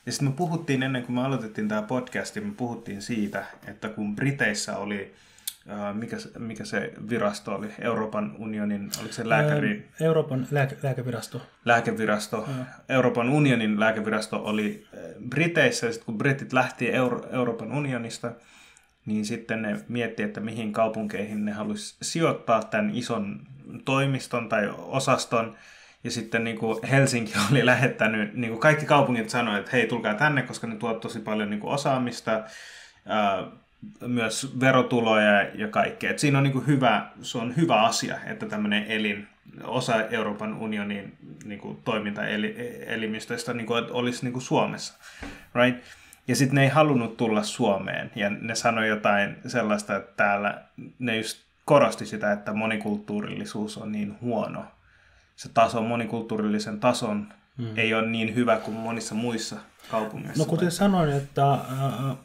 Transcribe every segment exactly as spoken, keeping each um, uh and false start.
Ja sitten me puhuttiin ennen kuin me aloitettiin tämä podcast, me puhuttiin siitä, että kun Briteissä oli, mikä, mikä se virasto oli, Euroopan unionin, oliko se lääkäri? Euroopan lääke, lääkevirasto. Lääkevirasto. Ja. Euroopan unionin lääkevirasto oli Briteissä, ja sitten kun britit lähti Euro, Euroopan unionista, niin sitten ne miettii, että mihin kaupunkeihin ne haluaisi sijoittaa tämän ison toimiston tai osaston. Ja sitten niin kuin Helsinki oli lähettänyt, niin kuin kaikki kaupungit sanoivat, että hei, tulkaa tänne, koska ne tuovat tosi paljon niin kuin osaamista, ää, myös verotuloja ja kaikkea. Et siinä on, niin kuin hyvä, se on hyvä asia, että tämmöinen elin, osa Euroopan unionin niin kuin toimintaelimistöistä niin kuin, olisi niin kuin Suomessa. Right? Ja sitten ne ei halunnut tulla Suomeen, ja ne sanoi jotain sellaista, että täällä ne just korosti sitä, että monikulttuurillisuus on niin huono. Se taso, monikulttuurillisen tason mm. ei ole niin hyvä kuin monissa muissa kaupungeissa. No kuten sanoin, että äh,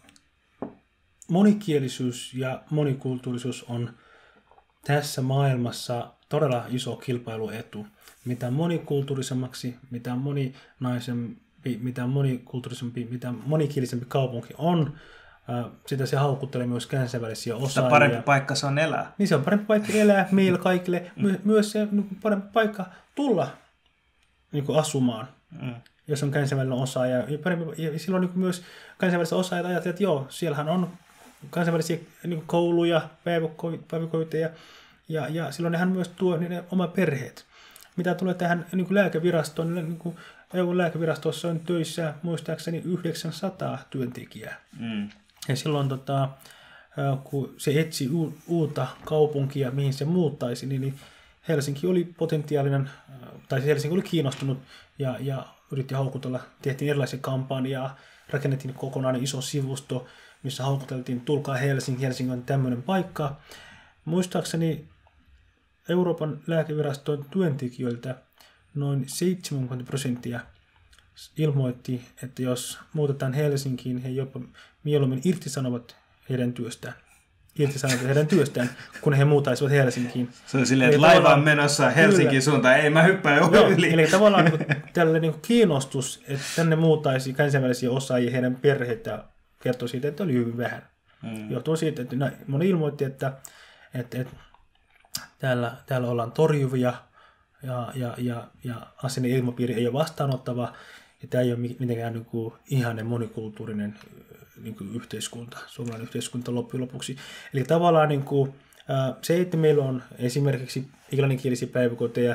monikielisyys ja monikulttuurisuus on tässä maailmassa todella iso kilpailuetu. Mitä monikulttuurisemmaksi, mitä moninaisempi, mitä monikulttuurisempi, mitä monikielisempi kaupunki on, äh, sitä se haukuttelee myös kansainvälisiä osaajia. Sitä parempi paikka se on elää. Niin se on parempi paikka elää meillä kaikille. My- myös se niin parempi paikka tulla niin kuin asumaan, mm. jos on kansainvälinen osaaja. Ja, parempi, ja silloin niin myös kansainväliset osaajat ajattelevat, että joo, siellähän on kansainvälisiä niin kuin kouluja, päiväkoiteja, ja, ja, ja silloin nehän myös tuo niiden oma perheet. Mitä tulee tähän niin kuin lääkevirastoon, niin kuin E U-lääkevirastossa on töissä muistaakseni yhdeksänsataa työntekijää. Mm. Ja silloin tota, kun se etsi uutta kaupunkia, mihin se muuttaisi, niin Helsinki oli potentiaalinen, tai Helsinki oli kiinnostunut ja, ja yritti houkutella, tehtiin erilaisia kampanjaa, rakennettiin kokonainen iso sivusto, missä houkuteltiin, tulkaa Helsinki, Helsinki on tämmöinen paikka. Muistaakseni Euroopan lääkeviraston työntekijöiltä noin seitsemänkymmentä prosenttia ilmoitti, että jos muutetaan Helsinkiin, he jopa mieluummin irtisanovat heidän työstään. Irtisanovat heidän työstään, kun he muutaisivat Helsinkiin. Se on silleen, että laiva on menossa Helsingin suuntaan, ei mä hyppää jo yli. Eli tavallaan niin tällainen niin kiinnostus, että tänne muutaisi kansainvälisiä osaajia heidän perheitä, kertoo siitä, että oli hyvin vähän. Mm. Johtuu siitä, että moni ilmoitti, että, että, että täällä, täällä ollaan torjuvia ja, ja, ja, ja asenne ilmapiiri ei ole vastaanottava. Ja tämä ei ole mitenkään niin kuin ihanen monikulttuurinen niin kuin yhteiskunta, suomalainen yhteiskunta loppujen lopuksi. Eli tavallaan niin kuin, se, että meillä on esimerkiksi englanninkielisiä päiväkoteja,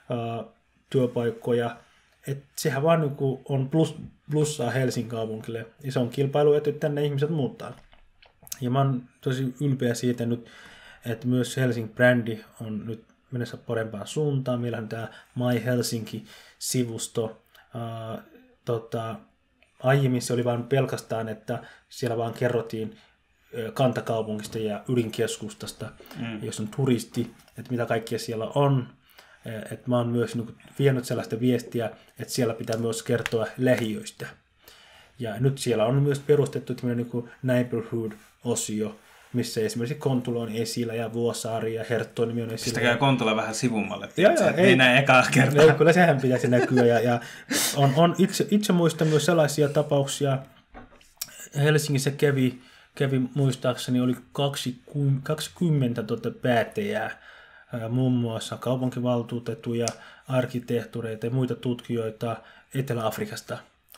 työpaikkoja, että sehän vaan niin kuin on plus, plussaa Helsingin kaupungille. Ja se on kilpailu, että tänne ihmiset muuttaa. Ja mä oon tosi ylpeä siitä nyt, että myös Helsingin brändi on nyt mennessä parempaan suuntaan. Meillä on tämä My Helsinki-sivusto. Uh, tota, aiemmin se oli vain pelkästään, että siellä vaan kerrottiin kantakaupungista ja ydinkeskustasta, mm. jos on turisti, että mitä kaikkea siellä on. Et mä oon myös niin kuin, vienyt sellaista viestiä, että siellä pitää myös kertoa lähiöistä. Ja nyt siellä on myös perustettu tämmöinen niin neighborhood-osio, missä esimerkiksi Kontula on esillä ja Vuosaari ja Herttoniemi on esillä. Pistäkää Kontula vähän sivummalle, joo, joo, ei, ei näin ekaa kertaa. Ei, kyllä sehän pitäisi näkyä. Ja, ja on, on itse, itse muistan myös sellaisia tapauksia. Helsingissä kävi, kävi muistaakseni oli kaksikymmentä tuota päättäjää, muun muassa kaupunkivaltuutettuja, arkkitehtureita ja muita tutkijoita Etelä-Afrikasta.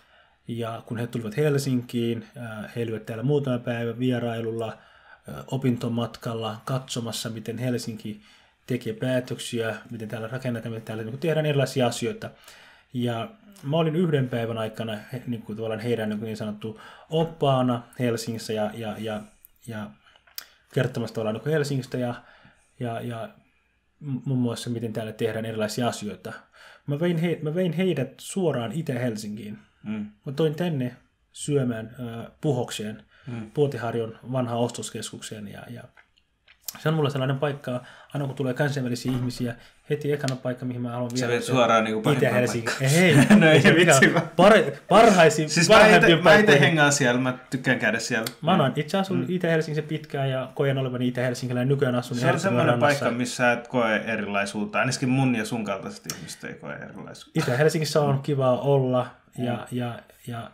Ja kun he tulivat Helsinkiin, he olivat täällä muutama päivä vierailulla, opintomatkalla, katsomassa, miten Helsinki tekee päätöksiä, miten täällä rakennetaan, miten täällä niin tehdään erilaisia asioita. Ja mä olin yhden päivän aikana niin kuin tavallaan heidän niin, niin sanottu oppaana Helsingissä ja, ja, ja, ja kertomassa tavallaan niin Helsingistä ja, ja, ja muun muassa miten täällä tehdään erilaisia asioita. Mä vein, he, mä vein heidät suoraan Itä-Helsinkiin. Mm. Mä toin tänne syömään äh, Puhokseen, mm. Puotiharjon vanhaan ostoskeskukseen. Ja, ja se on mulla sellainen paikka, aina kun tulee kansainvälisiä ihmisiä, heti ekana paikka, mihin mä haluan viedä. Sä veet suoraan niin kuin Itä-Helsinki. Hei, no ei vitsi. Par, parhaisiin, siis parhaimpiin mä itse hengaan siellä, mä tykkään käydä siellä. Mä oon itse asun mm. Itä-Helsingissä pitkään ja koen olevani Itä-Helsinkiläinen. Nykyään asun se on semmoinen paikka, missä et koe erilaisuutta. Ainakin mun ja sun kaltaiset ihmiset ei koe erilaisuutta. Itä-Helsingissä on kiva olla ja, mm. ja, ja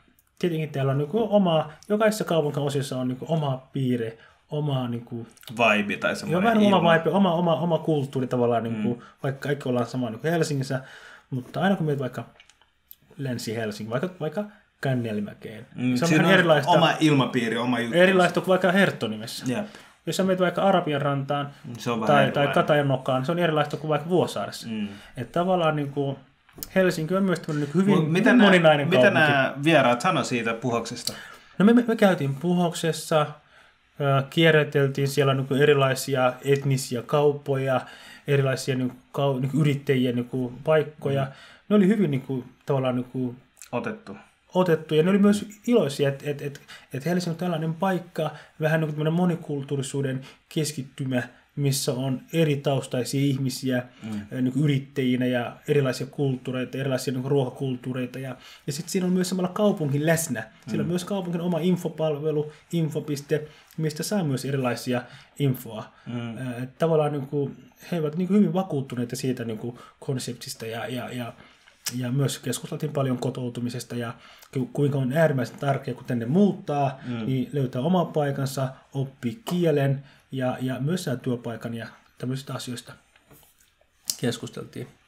tietenkin täällä on niin kuin oma, jokaisessa kaupunkiosissa on niin kuin oma piirre, oma niin kuin, vibe tai semmoinen ilma. Oma vibe, oma, oma, oma kulttuuri tavallaan, niin kuin, mm. vaikka kaikki ollaan sama niin kuin Helsingissä, mutta aina kun menet vaikka Länsi-Helsinki, vaikka, vaikka Kännelmäkeen, mm, se on siinä vähän on erilaista, oma ilmapiiri, oma juttu. Erilaista kuin vaikka Herttonimessä. Yep. Jos sä menet vaikka Arabian rantaan tai, tai Katajanokkaan, se on erilaista kuin vaikka Vuosaaressa. Mm. Että tavallaan niin kuin, Helsinki on myös niin hyvin, hyvin mitä moninainen nää, kaupunki. Mitä nämä vieraat sanoi siitä Puhoksesta? No me, me, me käytiin Puhoksessa, äh, kierräteltiin siellä niin kuin erilaisia etnisiä kauppoja, erilaisia niin kuin, kau, niin kuin yrittäjien niin kuin, paikkoja. Mm. Ne oli hyvin niin kuin, tavallaan niin kuin, otettu. otettu. Ja ne oli myös iloisia, että et, et, et Helsinki on tällainen paikka, vähän niin kuin monikulttuurisuuden keskittymä, missä on eri taustaisia ihmisiä mm. niin kuin yrittäjinä ja erilaisia kulttuureita, erilaisia niin kuin ruokakulttuureita. Ja, ja sitten siinä on myös samalla kaupunki läsnä. Siellä mm. on myös kaupunkin oma infopalvelu, infopiste, mistä saa myös erilaisia infoa. Mm. Äh, tavallaan niin kuin, he ovat niin kuin hyvin vakuuttuneita siitä niin kuin konseptista ja, ja, ja Ja myös keskusteltiin paljon kotoutumisesta ja kuinka on äärimmäisen tärkeää, kun tänne muuttaa, mm. niin löytää oman paikansa, oppii kielen ja, ja myös saa työpaikan ja tämmöisistä asioista keskusteltiin.